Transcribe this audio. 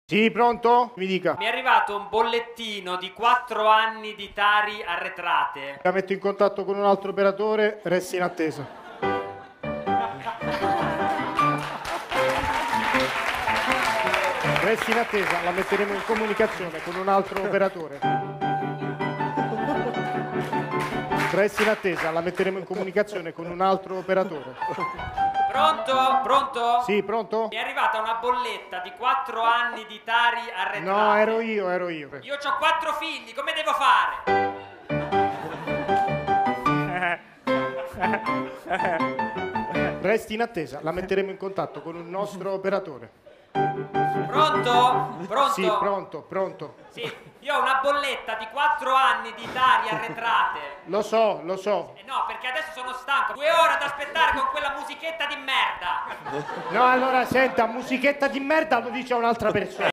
Sì, pronto? Mi dica. Mi è arrivato un bollettino di 4 anni di Tari arretrate. La metto in contatto con un altro operatore, resti in attesa. Resti in attesa, la metteremo in comunicazione con un altro operatore. Resti in attesa, la metteremo in comunicazione con un altro operatore. Pronto? Pronto? Sì, pronto? Mi è arrivata una bolletta di 4 anni di Tari arretrate. No, ero io. Io ho 4 figli, come devo fare? Resti in attesa, la metteremo in contatto con un nostro operatore. Pronto? Pronto? Sì, pronto. Sì, io ho una bolletta di 4 anni di Tari arretrate. Lo so. No, perché adesso sono stanco. 2 ore ad aspettare con quella musichetta di merda. No, allora senta, musichetta di merda lo dice a un'altra persona.